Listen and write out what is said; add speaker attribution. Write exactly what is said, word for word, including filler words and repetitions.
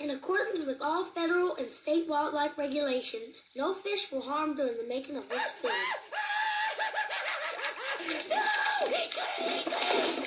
Speaker 1: In accordance with all federal and state wildlife regulations, no fish were harmed during the making of this film. No! He couldn't eat me!